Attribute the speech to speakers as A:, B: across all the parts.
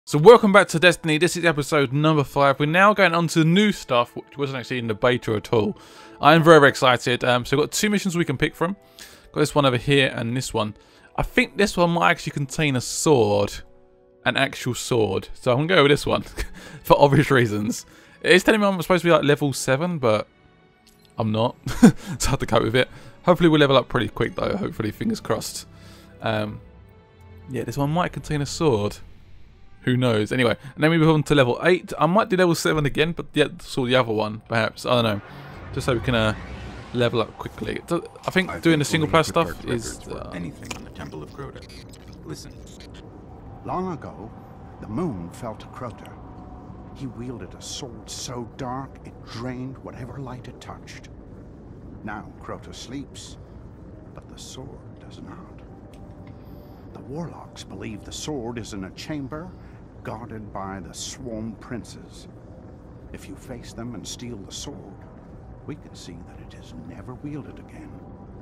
A: So welcome back to Destiny. This is episode number 5. We're now going on to new stuff, which wasn't actually in the beta at all. I'm very excited. So we've got 2 missions we can pick from. Got this one over here and this one. I think this one might actually contain a sword. An actual sword. So I'm going to go with this one. For obvious reasons. It is telling me I'm supposed to be like level 7, but I'm not. So I have to cope with it. Hopefully we'll level up pretty quick though. Hopefully, fingers crossed. Yeah, this one might contain a sword. Who knows? Anyway, and then we move on to level 8. I might do level 7 again, but yeah, saw the other one, perhaps. I don't know. Just so we can level up quickly. I think doing the single player stuff is...
B: anything on the Temple of Crota. Listen.
C: Long ago, the moon fell to Crota. He wielded a sword so dark it drained whatever light it touched. Now Crota sleeps, but the sword does not. The warlocks believe the sword is in a chamber guarded by the swarm princes. If you face them and steal the sword, we can see that it is never wielded again.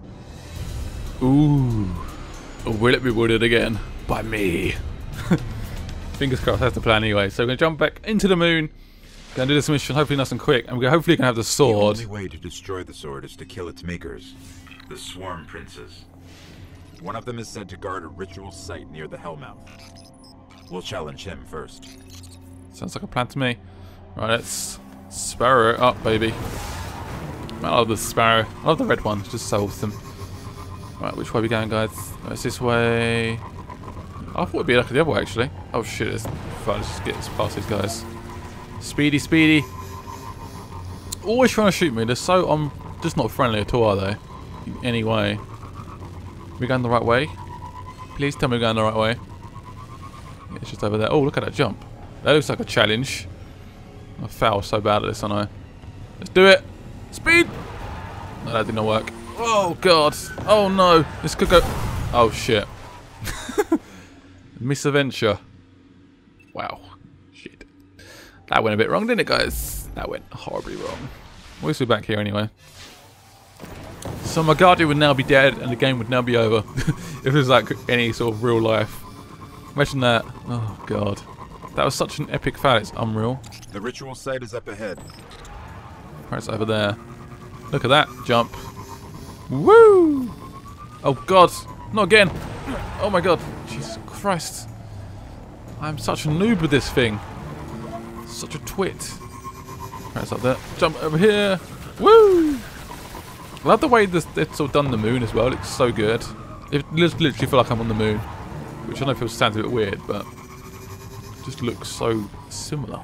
A: Ooh. Or will it be wielded again? By me. Fingers crossed, that's the plan anyway. So we're going to jump back into the moon. Going to do this mission hopefully nice and quick. And we're hopefully going to have the sword.
B: The only way to destroy the sword is to kill its makers, the swarm princes. One of them is said to guard a ritual site near the Hellmouth. We'll challenge him first.
A: Sounds like a plan to me. Right, let's sparrow it up, baby. I love the sparrow. I love the red one. It's just so awesome. Right, which way are we going, guys? Oh, it's this way. I thought it'd be like the other way, actually. Oh shit, it's fine. Let's just get past these guys. Speedy, speedy. Always trying to shoot me. They're so just not friendly at all, are they? In any way. We're going the right way. Please tell me we're going the right way. Yeah, it's just over there. Oh, look at that jump. That looks like a challenge. I foul so bad at this, aren't I? Let's do it. Speed. No, that did not work. Oh god. Oh no. This could go. Oh shit. Misadventure. Wow. Shit. That went a bit wrong, didn't it, guys? That went horribly wrong. We'll be back here anyway. So my guardian would now be dead and the game would now be over. If it was like any sort of real life. Imagine that. Oh god. That was such an epic fail, it's unreal.
B: The ritual site is up ahead.
A: Right, it's over there. Look at that. Jump. Woo! Oh god. Not again. Oh my god. Jesus Christ. I'm such a noob with this thing. Such a twit. Right, it's up there. Jump over here. Woo! I love the way they've sort of done the moon as well. It looks so good. It literally feel like I'm on the moon, which I know sounds a bit weird, but it just looks so similar.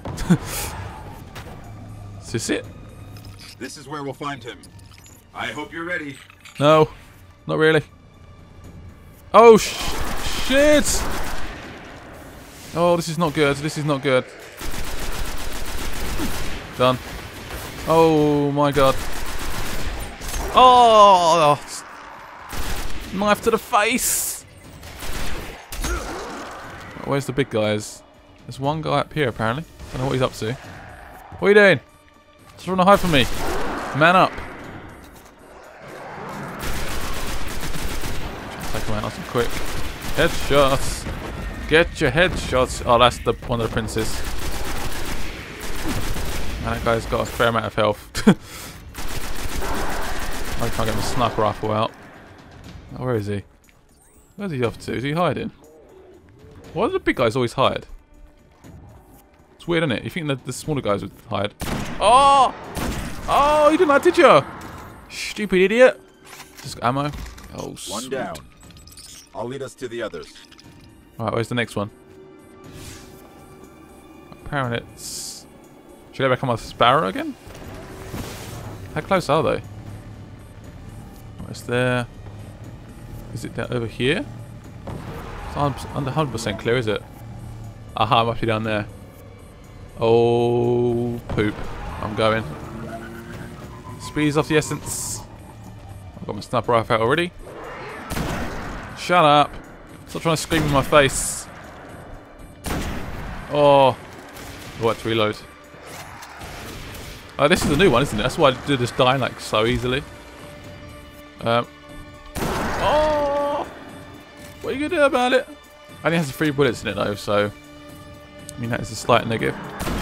A: Is this it?
B: This is where we'll find him. I hope you're ready.
A: No, not really. Oh shit! Oh, this is not good. This is not good. Done. Oh my god. Oh! Knife to the face! Where's the big guys? There's one guy up here apparently. Don't know what he's up to. What are you doing? Just trying to hide from me. Man up. Take him out nice and quick. Headshots. Get your headshots. Oh, that's one of the princes. That guy's got a fair amount of health. I can't get my sniper rifle out. Oh, where is he? Where's he off to? Is he hiding? Why do the big guys always hide? It's weird, isn't it? You think that the smaller guys would hide? Oh! Oh, you didn't like, did you? Stupid idiot. Just ammo. Oh, sweet.
B: One down. I'll lead us to the others.
A: Alright, where's the next one? Apparently it's... Should I become a sparrow again? How close are they? What's there? Is it down over here? It's under 100% clear, is it? Aha, it must be down there. Oh, poop. I'm going. Speed's off the essence. I've got my sniper rifle out already. Shut up. Stop trying to scream in my face. Oh. Oh, let's reload. Oh, this is the new one, isn't it? That's why I did this dying like so easily. Oh! What are you gonna do about it? Only has 3 bullets in it though, so I mean, that is a slight negative.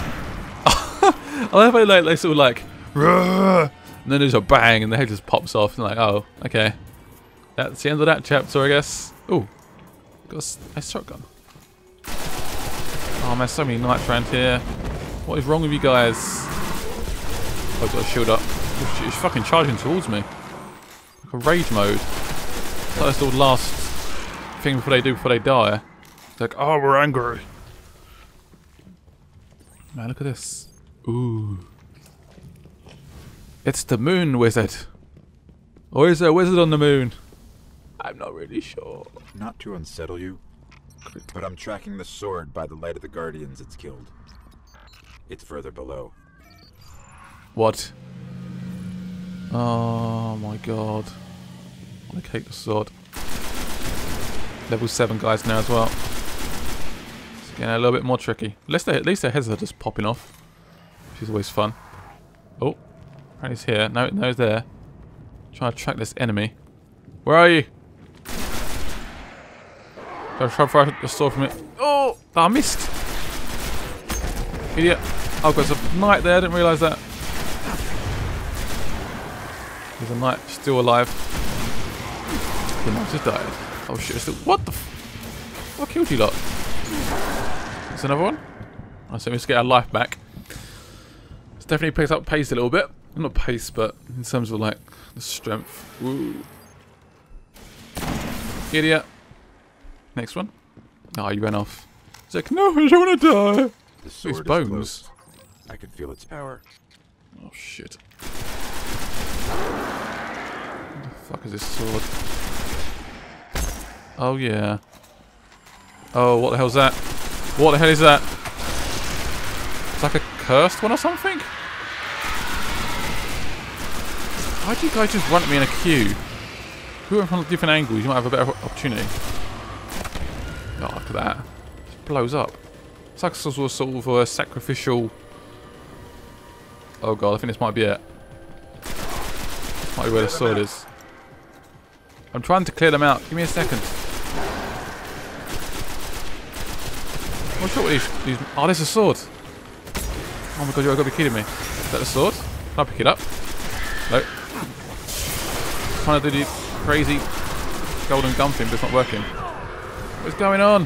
A: I love how they sort of like, "Rrr!" And then there's a bang and the head just pops off. And like, oh, okay. That's the end of that chapter, I guess. Oh, got a shotgun. Oh man, so many knights around here. What is wrong with you guys? Oh, I've got a shield up. It's fucking charging towards me. Like a rage mode. It's like that's the last thing before they die. It's like, oh, we're angry. Man, look at this. Ooh. It's the moon wizard. Or is there a wizard on the moon? I'm not really sure.
B: Not to unsettle you, but I'm tracking the sword by the light of the guardians it's killed. It's further below.
A: What? Oh my god. I want to take the sword. Level 7 guys now as well. It's getting a little bit more tricky. At least their heads are just popping off, which is always fun. Oh, apparently he's here. No, he's there. Trying to track this enemy. Where are you? Gotta try to fire the sword from it. Oh, I missed. Idiot. Oh, there's a knight there. I didn't realise that. There's a knight still alive. The knight just died. Oh shit, still. What the f. What killed you lot? There's another one. I so let's get our life back. It's definitely picked up pace a little bit. Not pace, but in terms of like the strength. Ooh. Idiot. Next one. Oh, you ran off. It's like, no, I don't want to die.
B: The sword
A: His
B: is
A: bones.
B: close. I can feel its power.
A: Oh shit. What the fuck is this sword? Oh yeah. Oh, what the hell's that? What the hell is that? It's like a cursed one or something? Why do you guys just run at me in a queue? If we went from different angles, you might have a better opportunity. Oh, look at that. It just blows up. It's like sort of a sacrificial... Oh god, I think this might be it. This might be where the sword is. I'm trying to clear them out. Give me a second. What's up with these... Oh, there's a sword. Oh my god, you've got to be kidding me. Is that the sword? Can I pick it up? No. Trying to do the crazy golden gun thing, but it's not working. What's going on?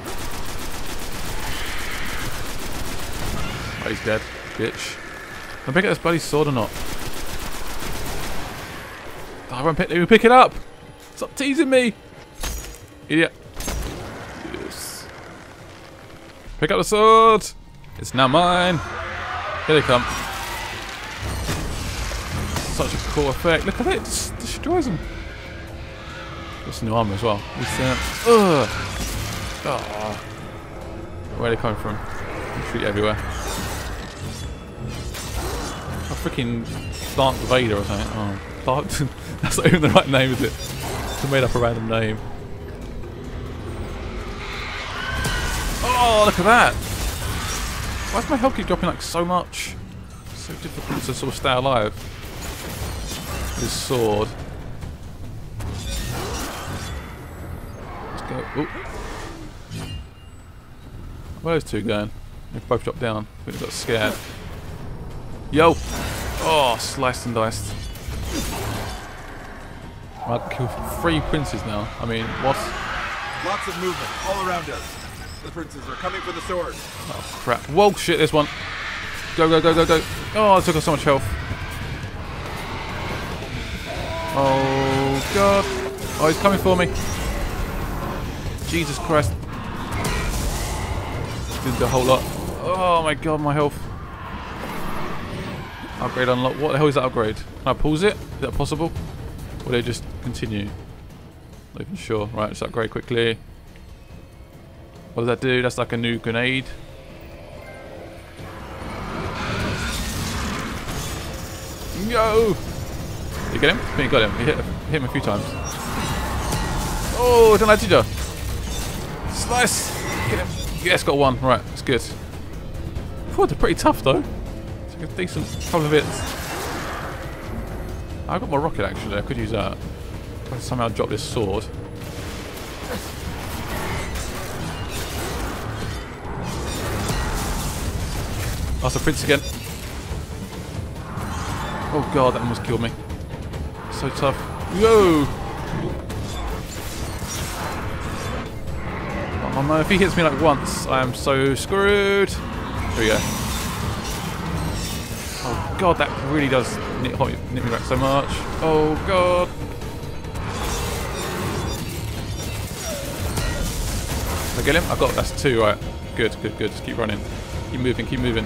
A: Oh, he's dead. Bitch. Can I pick up this bloody sword or not? Oh, I won't pick it up! Stop teasing me! Idiot. Yes. Pick up the sword! It's now mine! Here they come. Such a cool effect. Look at it, it just destroys them. Got some new armour as well. Ugh. Oh. Where are they coming from? Treat everywhere. A freaking Dark Vader or something. Oh, Dark. That's not even the right name, is it? It's made up a random name. Oh, look at that! Why does my health keep dropping like so much? It's so difficult to sort of stay alive. His sword. Let's go. Ooh. Where are those two going? They've both dropped down. I think they got scared. Yo! Oh, sliced and diced. I can kill 3 princes now. I mean, what?
B: Lots of movement all around us. The princes are coming for the sword.
A: Oh crap. Whoa, shit, this one. Go, go, go, go, go. Oh, it took us so much health. Oh god. Oh, he's coming for me. Jesus Christ. Did the whole lot. Oh my god, my health. Upgrade unlocked. What the hell is that upgrade? Can I pause it? Is that possible? Or do they just continue? Not even sure. Right, let's upgrade quickly. What does that do? That's like a new grenade. Yo! Did you get him? I think you got him. You hit him a few times. Oh, don't I did you? Slice! Get him. Yes, got one. Right, that's good. They're pretty tough though. It's like a decent couple of hits. I got my rocket actually. I could use that. If I somehow drop this sword. That's a prince again. Oh god, that almost killed me. So tough. Whoa! Oh no, if he hits me like once, I am so screwed. There we go. Oh god, that really does nip me back so much. Oh god. Did I get him? I got, that's 2, right. Good, good, good. Just keep running. Keep moving, keep moving.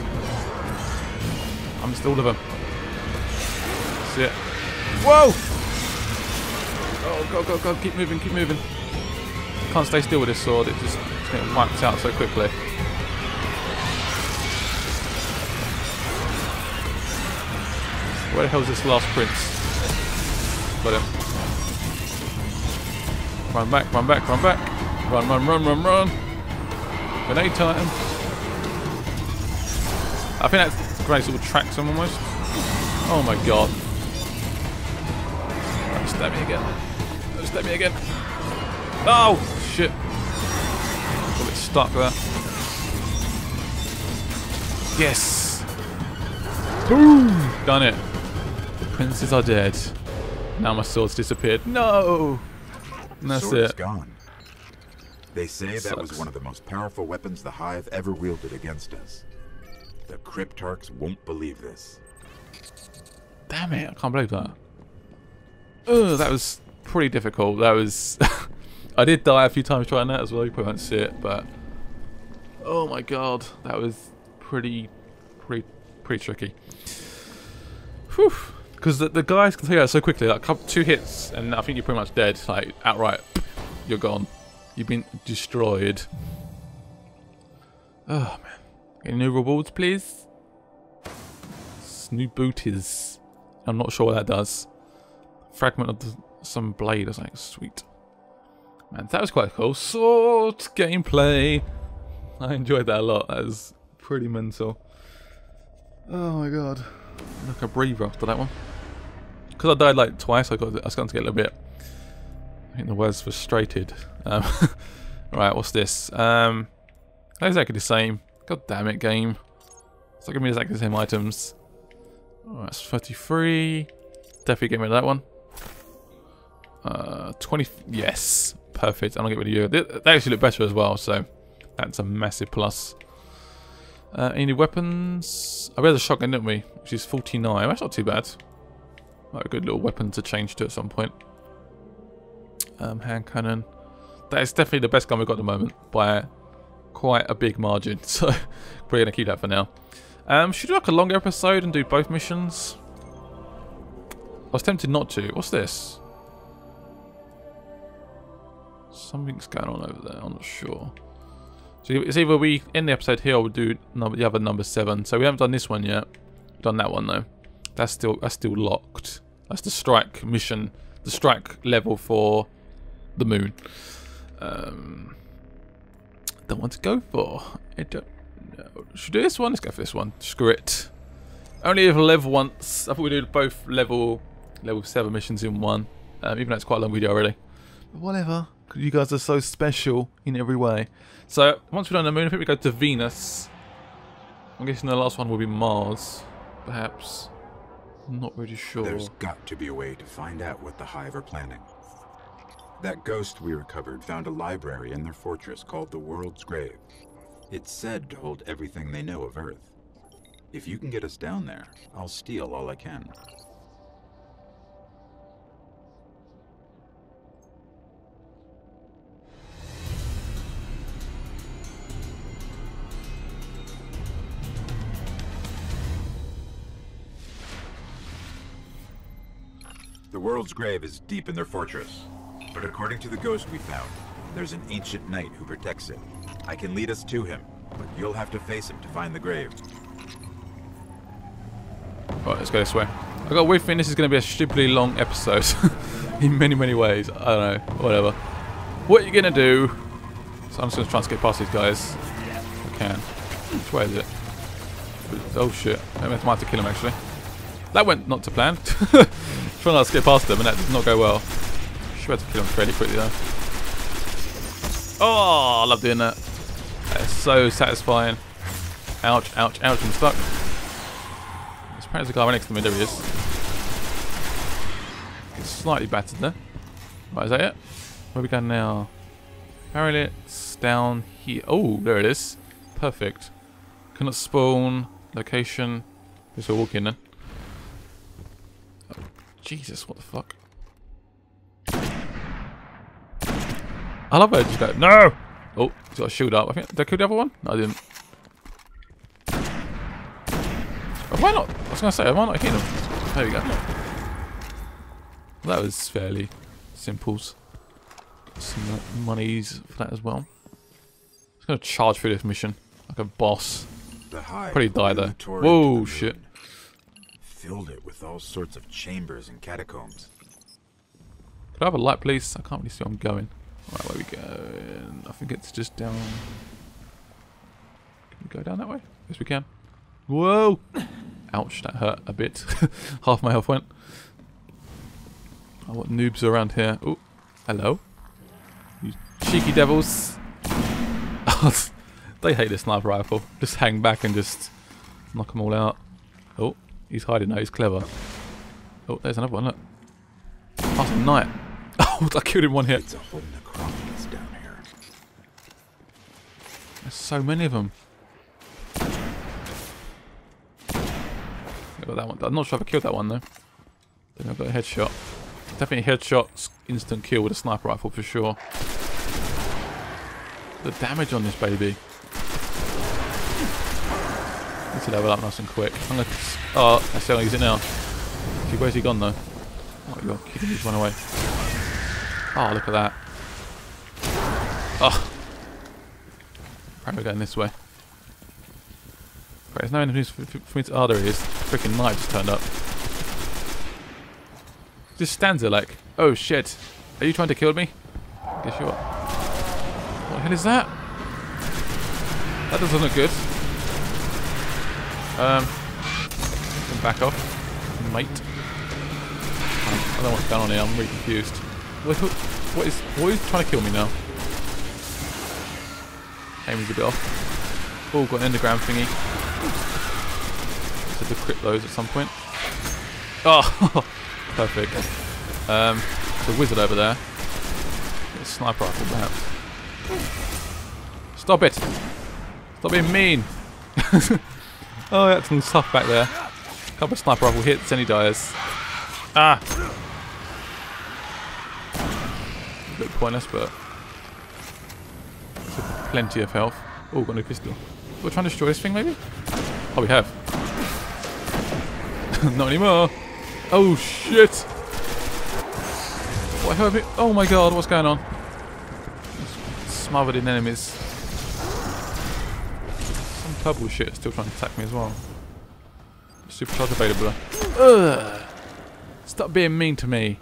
A: I missed all of them. That's it. Whoa! Oh god, god, god, keep moving, keep moving. Can't stay still with this sword, it's getting wiped out so quickly. Where the hell is this last prince? Got him. Run back, run back, run back. Run, run, run, run, run. Grenade time. I think that's great sort of tracks him almost. Oh my god. Right, stab me again. Stab me again. Oh shit. Got a bit stuck there. Yes. Boom. Done it. The princes are dead. Now my sword's disappeared. No. And that's
B: Sword's
A: it.
B: gone. They say that was one of the most powerful weapons the Hive ever wielded against us. The Cryptarchs won't believe this.
A: Damn it, I can't believe that. Ugh, that was pretty difficult. That was... I did die a few times trying that as well, you probably won't see it, but... Oh my god, that was pretty tricky. Whew. Because the guys can take out so quickly, like 2 hits and I think you're pretty much dead, like outright, you're gone. You've been destroyed. Oh man. Any new rewards, please? New booties. I'm not sure what that does. Fragment of some blade or something. Sweet. Man, that was quite cool. Sword gameplay. I enjoyed that a lot. That was pretty mental. Oh my god. Look, a breather after that one. Because I died like twice, I was starting to get a little bit... I think the word's frustrated. Right, what's this? Exactly the same. God damn it, game. It's not giving me exactly the same items. Oh, that's 33. Definitely get rid of that one. 20. Yes, perfect. I'm gonna get rid of you. They actually look better as well, so that's a massive plus. Any new weapons? I read the shotgun, didn't we? Which is 49. That's not too bad. Like a good little weapon to change to at some point. Hand cannon. That is definitely the best gun we've got at the moment by quite a big margin. So we're gonna keep that for now. Should we do like a longer episode and do both missions? I was tempted not to. What's this? Something's going on over there. I'm not sure. So it's either we end the episode here or we'll do the other number 7. So we haven't done this one yet. We've done that one though. That's still locked. That's the strike mission, the strike level for the moon. Don't want to go for. I don't know. Should we do this one? Let's go for this one. Screw it. Only if level once. I thought we'd do both level 7 missions in one. Even though it's quite a long video already. But whatever. You guys are so special in every way. So once we're done the moon, I think we go to Venus. I'm guessing the last one will be Mars, perhaps. I'm not really sure.
B: There's got to be a way to find out what the Hive are planning. That ghost we recovered found a library in their fortress called the World's Grave. It's said to hold everything they know of Earth. If you can get us down there, I'll steal all I can. The World's Grave is deep in their fortress. But according to the ghost we found, there's an ancient knight who protects it. I can lead us to him, but you'll have to face him to find the grave.
A: Right, let's go this way. I got a weird feeling this is going to be a stupidly long episode. In many, many ways. I don't know. Whatever. What are you going to do? So I'm just going to try and skip past these guys. If I can. Which way is it? Oh shit. I might have to kill him actually. That went not to plan. Trying to skip past them and that did not go well. Should have to kill him fairly quickly though. Oh, I love doing that. That is so satisfying. Ouch, ouch, ouch, I'm stuck. There's apparently a guy right next to me, there he is. It's slightly battered there. Right, is that it? Where are we going now? Apparently it's down here. Oh, there it is. Perfect. Cannot spawn. Location. Guess we'll walk in then. Oh, Jesus, what the fuck? I love how I just go, no! Oh, he's got a shield up. I think, did I kill the other one? No, I didn't. Oh, why not? I was going to say, why not hit him? There we go. That was fairly simple. Got some monies for that as well. I'm just going to charge through this mission like a boss. Probably die though. Whoa, shit.
B: Filled it with all sorts of chambers and catacombs.
A: Could I have a light, please? I can't really see where I'm going. Right, where we go? I think it's just down. Can we go down that way? Yes, we can. Whoa! Ouch, that hurt a bit. Half my health went. Oh, what noobs are around here? Oh, hello. You cheeky devils. They hate this sniper rifle. Just hang back and just knock them all out. Oh, he's hiding now. He's clever. Oh, there's another one. Look. Past night. Oh, I killed him one hit.
B: It's a whole necropolis down here.
A: There's so many of them. I got that one. I'm not sure if I killed that one though. Then I got a headshot. Definitely a headshot, instant kill with a sniper rifle for sure. The damage on this baby. Need to level up nice and quick. I'm gonna. Oh, I still gonna use it now. Where's he gone though? Oh my god, kidding me, he's run away. Oh, look at that. Oh. Apparently we're going this way. Right, there's no enemies for me to. Oh, there he is. Freaking knight just turned up. Just stands there like, oh shit. Are you trying to kill me? Guess you are. What the hell is that? That doesn't look good. Back off, mate. I don't know what's going on here. I'm really confused. What is trying to kill me now? Aiming's a bit off. Oh, got an endergram thingy. So to crit those at some point. Oh, perfect. There's a wizard over there. A sniper rifle, perhaps. Stop it! Stop being mean. Oh, that's some stuff back there. A couple of sniper rifle hits and he dies. Ah! A bit pointless, but plenty of health. Oh, got a new pistol. We're trying to destroy this thing, maybe? Oh, we have. Not anymore. Oh shit! What have it? Oh my god, what's going on? Smothered in enemies. Purple shit still trying to attack me as well. Supercharge available. Ugh. Stop being mean to me.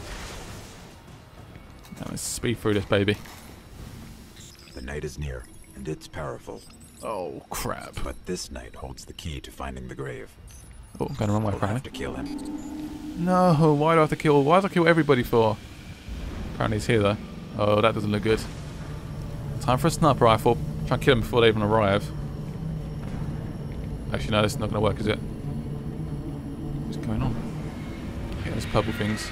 A: Now let's speed through this baby.
B: The night is near, and it's powerful.
A: Oh crap.
B: But this night holds the key to finding the grave.
A: Oh, I'm going the wrong way,
B: We'll have
A: apparently.
B: to kill him.
A: No, why do I have to kill? Why do I kill everybody for? Apparently he's here though. Oh, that doesn't look good. Time for a sniper rifle. Try and kill them before they even arrive. Actually, no, this is not going to work, is it? What's going on? Yeah, there's purple things.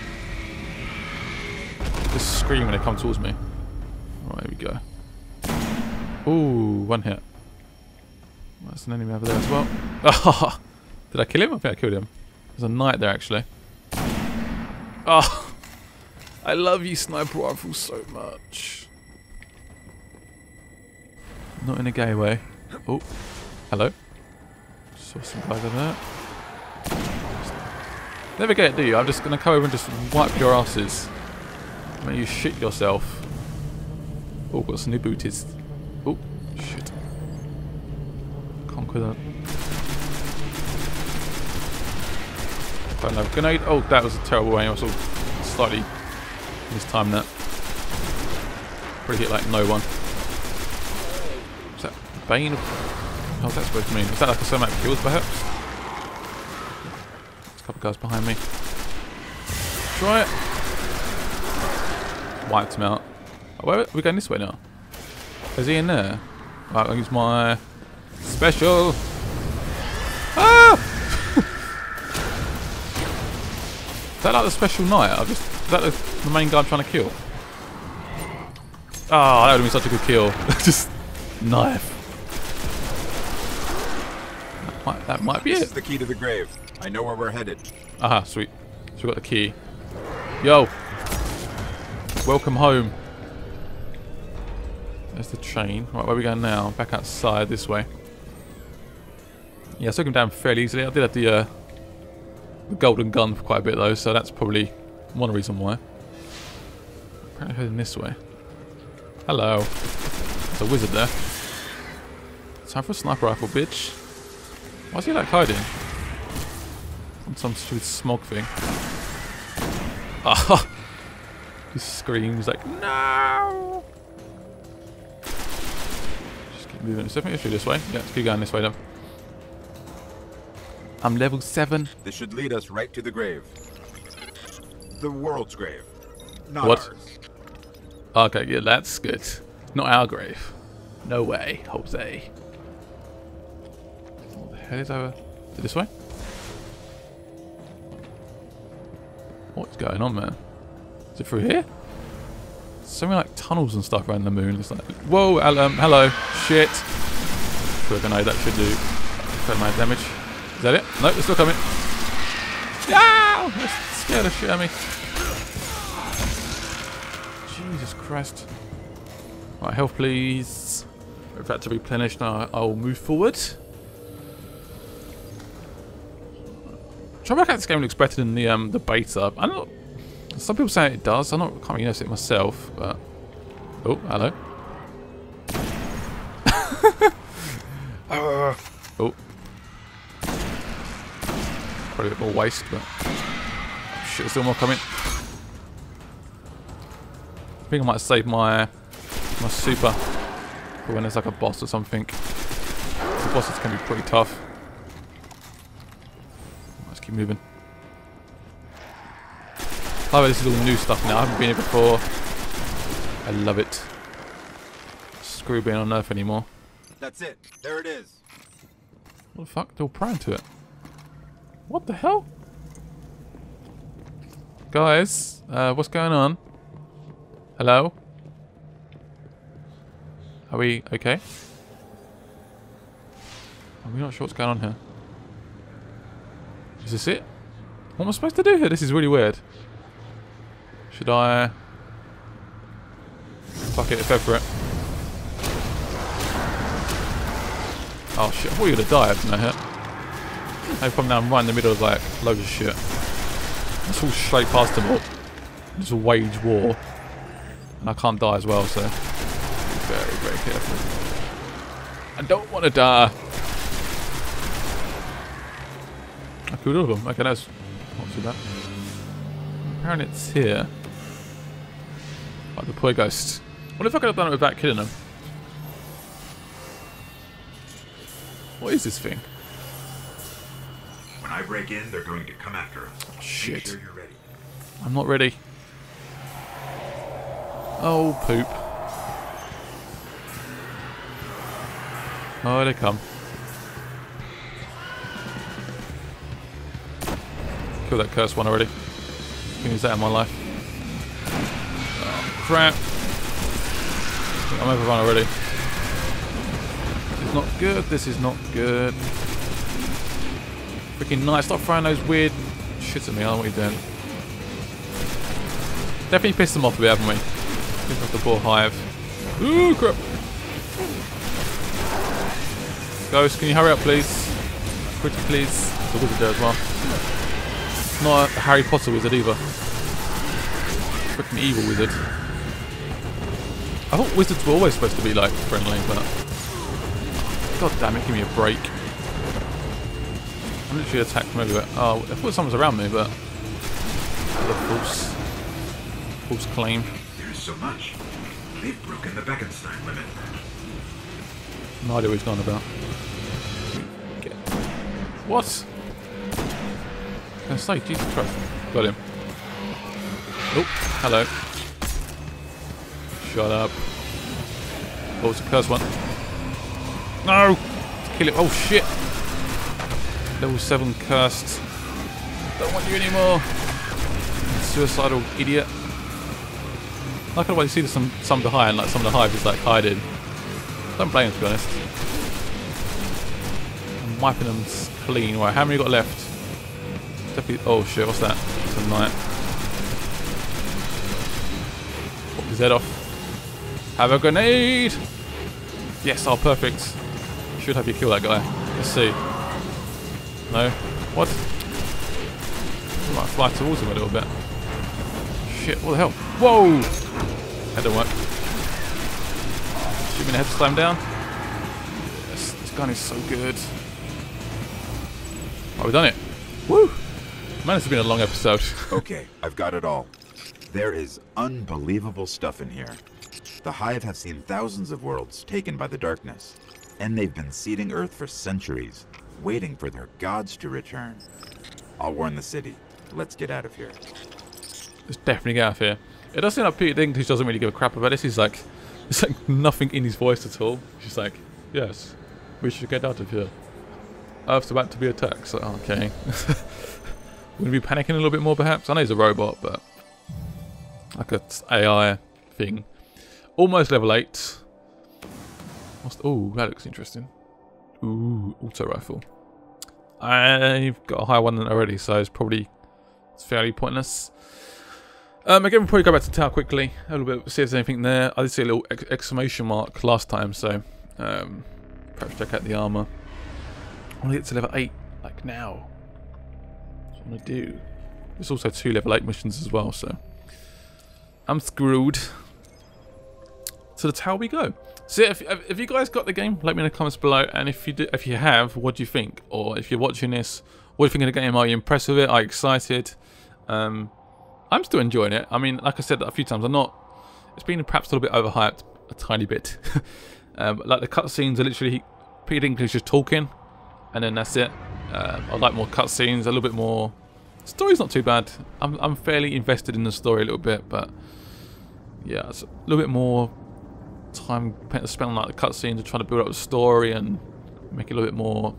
A: Just scream when they come towards me. Right, here we go. Ooh, one hit. That's an enemy over there as well. Oh, did I kill him? I think I killed him. There's a knight there, actually. Oh, I love you, sniper rifles, so much. Not in a gay way. Oh, hello. Saw some guys over there. Never get it, do you? I'm just going to come over and just wipe your asses. Make you shit yourself. Oh, got some new booties. Oh, shit. Conquer that. Found another grenade. Oh, that was a terrible aim. I sort of slightly mistimed that. Probably hit like no one. Is that Bane? What's that supposed to mean? Is that like a certain amount of kills, perhaps? There's a couple of guys behind me. Try it. Wiped him out. Oh, where are we going this way now? Is he in there? Right, I'll use my Special. Ah! Is that like the special knight? Is that the main guy I'm trying to kill? Oh, that would have been such a good kill. Just knife. That might be
B: This
A: it.
B: is the key to the grave. I know where we're headed.
A: Aha, sweet. So we got the key. Yo. Welcome home. There's the chain. Right, where are we going now? Back outside this way. Yeah, I took him down fairly easily. I did have the golden gun for quite a bit though, so that's probably one reason why. Apparently heading this way. Hello. There's a wizard there. Time for a sniper rifle, bitch. Why's he like hiding? On some stupid smog thing. Ah! He screams like, no! Just keep moving. It's definitely through this way. Yeah, let's keep going this way then. I'm level 7.
B: This should lead us right to the grave. The world's grave. Not
A: What?
B: ours.
A: Okay, yeah, that's good. Not our grave. No way, Jose. What the hell is over? Is it this way? What's going on, man? Is it through here? So many like tunnels and stuff around the moon. It's like, whoa, hello, shit. Through a grenade, that should do fair amount of damage. Is that it? Nope, it's still coming. Ah! That scared the shit out of me. Jesus Christ. Right, health please. If that's to replenish now, I'll move forward. Try to work out this game looks better than the beta. I don't. Some people say it does. I can't really notice it myself, but oh, hello. Oh, probably a bit more waste, but shit, there's still more coming. I think I might save my super for when there's like a boss or something. The bosses can be pretty tough. Let's keep moving. Oh, this is all new stuff now. I haven't been here before. I love it. Screw being on Earth anymore.
B: That's it. There it is.
A: What the fuck? They're all prone to it. What the hell? Guys, what's going on? Hello? Are we okay? Are we not sure what's going on here? Is this it? What am I supposed to do here? This is really weird. Should I... Fuck it, go for it. Oh shit, I thought you would have died from that hit. No problem now, I'm right in the middle of like loads of shit. Let's all straight past them all. Just wage war. And I can't die as well, so... Very, very careful. I don't want to die. I killed all of them. Okay, that's not too bad. Apparently it's here. Like the poor ghost. What if I could have done it without killing them? What is this thing?
B: When I break in, they're going to come after us.
A: Shit.
B: Make sure you're ready.
A: I'm not ready. Oh, poop. Oh, they come. Kill that cursed one already. Can use that in my life. Oh, crap. I'm overrun already. This is not good. This is not good. Freaking nice. Stop throwing those weird shits at me. I don't know what you're doing. Definitely pissed them off a bit, haven't we? Pissed off the poor hive. Ooh, crap. Ghost, can you hurry up, please? Pretty please. There's a wizard there as well. Not a Harry Potter wizard either. Freaking evil wizard. I thought wizards were always supposed to be like friendly, but god damn it, give me a break. I'm literally attacked from everywhere. Oh, I thought someone was around me, but false claim.
B: There's so much. They've broken the Beckenstein limit.
A: No idea what he's gone about. What? I was gonna say, Jesus Christ. Got him. Oh, hello. Shut up. Oh, it's a cursed one. No! kill it. Oh shit! Level 7 cursed. Don't want you anymore. Suicidal idiot. I can always see some behind, like some of the hive is like hiding. Don't blame him, to be honest. I'm wiping them clean. Right, how many got left? Definitely. Oh shit! What's that? It's a knight. Pop his head off. Have a grenade. Yes, oh perfect. Should have you kill that guy. Let's see. No. What? I might fly towards him a little bit. Shit, what the hell? Whoa! That didn't work. Shoot me in the head to slam down. Yes, this gun is so good. Oh, we've done it. Woo! Man, this has been a long episode.
B: Okay, I've got it all. There is unbelievable stuff in here. The Hive have seen thousands of worlds taken by the darkness, and they've been seeding Earth for centuries, waiting for their gods to return. I'll warn the city. Let's get out of here.
A: Let's definitely get out of here. It does seem like Peter Dinklage doesn't really give a crap about this. He's like, it's like nothing in his voice at all. He's like, yes, we should get out of here. Earth's about to be attacked. So, okay. Would we be panicking a little bit more perhaps? I know he's a robot, but like an AI thing. Almost level 8. Oh, that looks interesting. Ooh, auto rifle. I've got a higher one than already, so it's fairly pointless. Again, we'll probably go back to tower quickly. A little bit, see if there's anything there. I did see a little exclamation mark last time, so perhaps check out the armour. I want to get to level 8, like now. That's what I want to do. There's also 2 level 8 missions as well, so I'm screwed. To the tower we go. So if you guys got the game, let me know in the comments below. And if you have, what do you think? Or if you're watching this, what do you think of the game? Are you impressed with it? Are you excited? I'm still enjoying it. I mean, like I said a few times, it's been perhaps a little bit overhyped, a tiny bit. Like the cutscenes are literally Peter Dinklage just talking, and then that's it. I'd like more cutscenes, a little bit more. Story's not too bad. I'm fairly invested in the story a little bit, but yeah, it's a little bit more time spent on like the cutscenes to try to build up the story and make it a little bit more.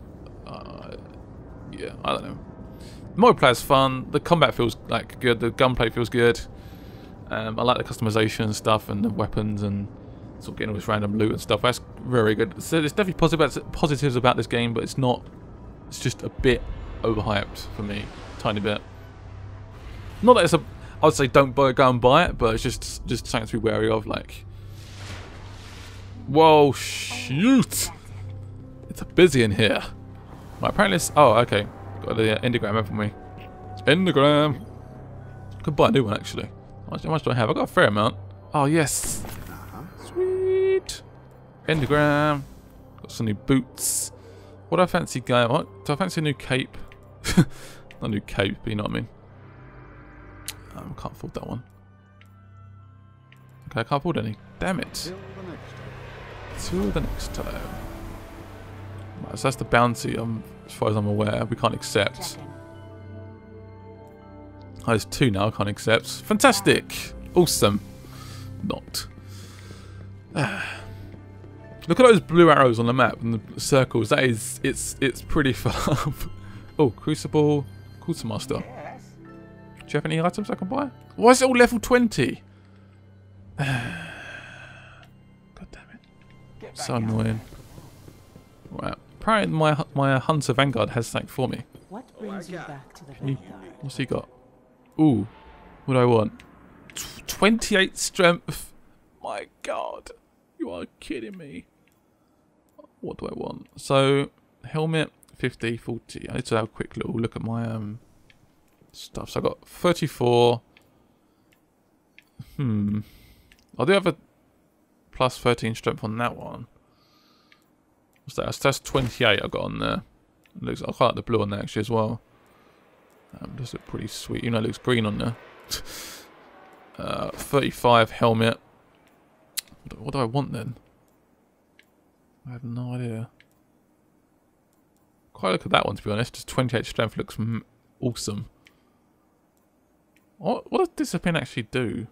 A: Yeah, I don't know. The multiplayer's fun. The combat feels like good. The gunplay feels good. I like the customization and stuff and the weapons and sort of getting all this random loot and stuff. That's very good. So there's definitely positives about this game, but it's not. It's just a bit overhyped for me, tiny bit. Not that it's a. I would say don't go and buy it, but it's just something to be wary of. Like, whoa, shoot! It's busy in here. Right, apparently it's. Oh, okay. Got the endogram, haven't we? Endogram. Could buy a new one actually. How much do I have? I got a fair amount. Oh yes. Sweet. Endogram. Got some new boots. What do I fancy going? What? Do I fancy a new cape? Not a new cape, but you know what I mean. Can't afford that one. Okay, I can't afford any. Damn it. Till the next time. Right, so that's the bounty. As far as I'm aware, we can't accept. Oh, there's 2 now I can't accept. Fantastic! Awesome. Not. Look at those blue arrows on the map and the circles. That is, it's pretty far. Oh, Crucible, Quartermaster. Do you have any items I can buy? Why is it all level 20? God damn it. So annoying. Right. Apparently my Hunter Vanguard has something for me.
D: What brings you back to the Vanguard?
A: What's he got? Ooh. What do I want? 28 strength. My god. You are kidding me. What do I want? So, helmet, 50, 40. I need to have a quick little look at my stuff. So I got 34. I do have a plus 13 strength on that one. What's that? That's 28 I got on there. It looks, I quite like the blue on there actually as well. Does look pretty sweet. You know, it looks green on there. 35 helmet. What do I want then? I have no idea. Quite look at that one to be honest. Just 28 strength looks awesome. What does discipline actually do?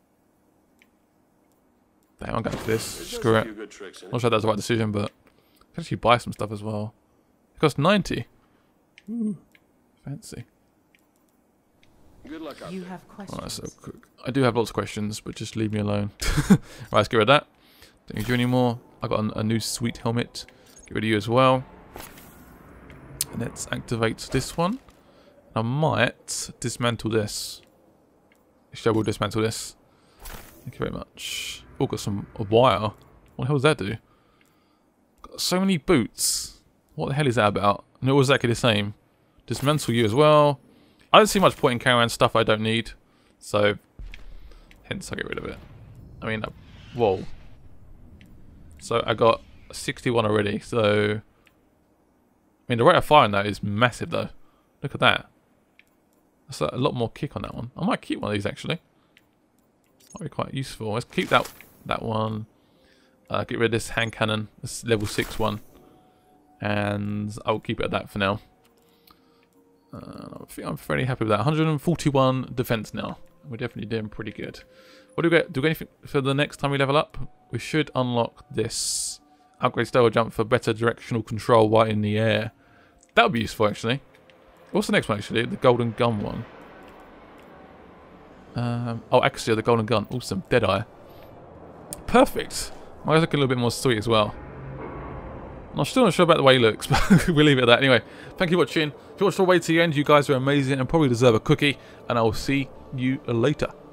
A: Damn, I'm going for this. Screw it. Not sure that's the right decision, but can actually buy some stuff as well. It costs 90. Ooh, fancy.
E: Good luck out
D: You
E: there.
D: have questions.
A: Alright, so I do have lots of questions, but just leave me alone. Right, let's get rid of that. Don't need you anymore. I got a new sweet helmet. Get rid of you as well. And let's activate this one. I might dismantle this. Actually, I will dismantle this. Thank you very much. Oh, got a wire. What the hell does that do? Got so many boots. What the hell is that about? And it was exactly the same. Dismantle you as well. I don't see much point in carrying around stuff I don't need. So, hence I get rid of it. I mean, whoa. So I got 61 already. So, I mean, the rate of firing that is massive though. Look at that. That's a lot more kick on that one. I might keep one of these actually. Might be quite useful. Let's keep that one. Get rid of this hand cannon. This level 6 one. And I'll keep it at that for now. I think I'm fairly happy with that. 141 defense now. We're definitely doing pretty good. What do we get? Do we get anything for the next time we level up? We should unlock this. Upgrade stairwell jump for better directional control while in the air. That would be useful actually. What's the next one actually? The golden gun one. Oh, actually, the golden gun. Awesome. Deadeye. Perfect. Might look a little bit more sweet as well. I'm still not sure about the way he looks, but we'll leave it at that. Anyway, thank you for watching. If you watched all the way to the end, you guys are amazing and probably deserve a cookie. And I will see you later.